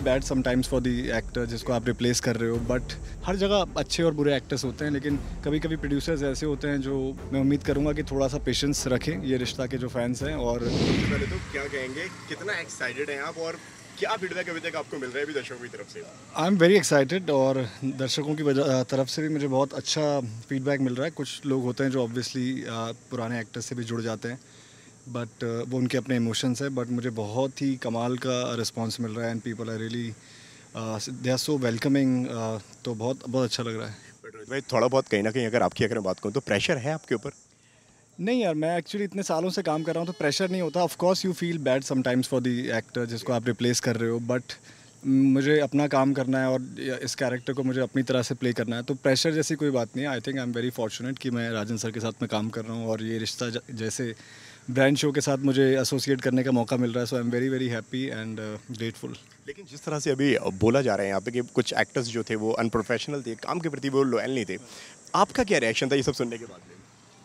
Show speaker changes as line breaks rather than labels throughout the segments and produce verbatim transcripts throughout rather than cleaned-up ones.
Bad sometimes for the actor जिसको आप replace कर रहे हो, बट हर जगह अच्छे और बुरे एक्टर्स होते हैं, लेकिन कभी कभी प्रोड्यूसर्स ऐसे होते हैं जो मैं उम्मीद करूंगा कि थोड़ा सा पेशेंस रखें ये रिश्ता के जो फैंस हैं। और
सबसे पहले तो क्या कहेंगे, कितना एक्साइटेड हैं आप और क्या फीडबैक अभी तक आपको मिल रहा है अभी दर्शकों की तरफ से?
आई एम वेरी एक्साइटेड और दर्शकों की वजह तरफ से भी मुझे बहुत अच्छा फीडबैक मिल रहा है। कुछ लोग होते हैं जो ऑब्वियसली पुराने एक्टर्स से भी जुड़ जाते हैं, बट वो उनके अपने इमोशंस है, बट मुझे बहुत ही कमाल का रिस्पांस मिल रहा है and people are really they are so welcoming. तो बहुत बहुत अच्छा लग रहा है।
बट रोहित भाई, थोड़ा बहुत कहीं ना कहीं अगर आपकी अगर मैं बात करूँ तो प्रेशर है आपके ऊपर?
नहीं यार, मैं एक्चुअली इतने सालों से काम कर रहा हूँ तो प्रेशर नहीं होता। Of course you feel bad sometimes for the actor जिसको आप रिप्लेस कर रहे हो, बट मुझे अपना काम करना है और इस कैरेक्टर को मुझे अपनी तरह से प्ले करना है, तो प्रेशर जैसी कोई बात नहीं है। I think I am very fortunate कि मैं राजन सर के साथ में काम कर रहा हूँ और ये रिश्ता ज- जैसे ब्रांड शो के साथ मुझे एसोसिएट करने का मौका मिल रहा है। So I am very very happy and grateful.
लेकिन जिस तरह से अभी बोला जा रहा है यहाँ पे कि कुछ एक्टर्स जो थे वो अनप्रोफेशनल थे, काम के प्रति वो लॉयल नहीं थे, आपका क्या रिएक्शन था ये सब सुनने के बाद में?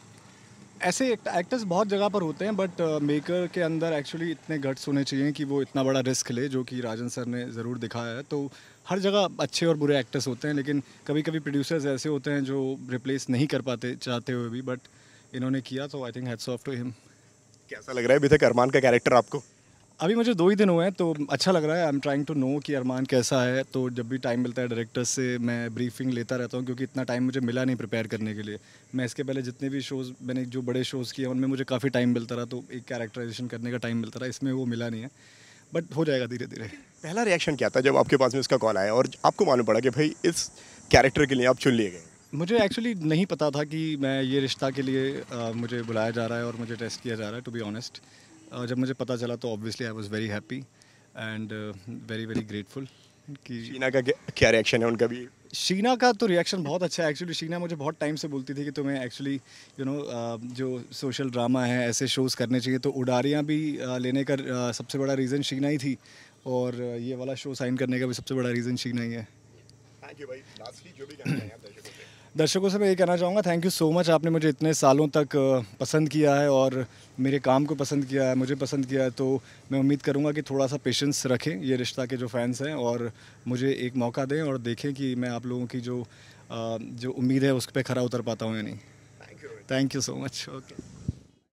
ऐसे एक्टर्स बहुत जगह पर होते हैं, बट मेकर के अंदर एक्चुअली इतने गट्स होने चाहिए कि वो इतना बड़ा रिस्क ले, जो कि राजन सर ने ज़रूर दिखाया है। तो हर जगह अच्छे और बुरे एक्टर्स होते हैं, लेकिन कभी कभी प्रोड्यूसर्स ऐसे होते हैं जो रिप्लेस नहीं कर पाते चाहते हुए भी, बट इन्होंने किया, तो I think hats off to him.
कैसा लग रहा है अभी तक अरमान का कैरेक्टर आपको?
अभी मुझे दो ही दिन हुए हैं तो अच्छा लग रहा है। I am trying to know कि अरमान कैसा है, तो जब भी टाइम मिलता है डायरेक्टर से मैं ब्रीफिंग लेता रहता हूँ, क्योंकि इतना टाइम मुझे मिला नहीं प्रिपेयर करने के लिए। मैं इसके पहले जितने भी शोज़ मैंने जो बड़े शोज़ किए उनमें मुझे काफ़ी टाइम मिलता रहा, तो एक कैरेक्टराइजेशन करने का टाइम मिलता रहा। इसमें वो मिला नहीं है, बट हो जाएगा धीरे धीरे।
पहला रिएक्शन क्या था जब आपके पास में इसका कॉल आया और आपको मालूम पड़ा कि भाई इस कैरेक्टर के लिए आप चुन लिए गए?
मुझे एक्चुअली नहीं पता था कि मैं ये रिश्ता के लिए अ, मुझे बुलाया जा रहा है और मुझे टेस्ट किया जा रहा है, टू बी ऑनेस्ट। जब मुझे पता चला तो obviously I was very happy and very very grateful कि
शीना का क्या क्या रिएक्शन है उनका भी?
शीना का तो रिएक्शन बहुत अच्छा है। एक्चुअली शीना मुझे बहुत टाइम से बोलती थी कि तुम्हें एक्चुअली यू नो जो सोशल ड्रामा है ऐसे शोज़ करने चाहिए, तो उडारियाँ भी uh, लेने का uh, सबसे बड़ा रीज़न शीना ही थी, और uh, ये वाला शो साइन करने का भी सबसे बड़ा रीज़न शीना ही है।
थैंक यू भाई, लास्टली जो भी कहना चाहेंगे आप दर्शकों से?
दर्शकों से मैं ये कहना चाहूँगा, थैंक यू सो मच। आपने मुझे इतने सालों तक अ, पसंद किया है और मेरे काम को पसंद किया है, मुझे पसंद किया है, तो मैं उम्मीद करूँगा कि थोड़ा सा पेशेंस रखें ये रिश्ता के जो फैंस हैं और मुझे एक मौका दें और देखें कि मैं आप लोगों की जो अ, जो उम्मीद है उस पर खरा उतर पाता हूँ या नहीं।
Thank you.
Thank you so much. Okay.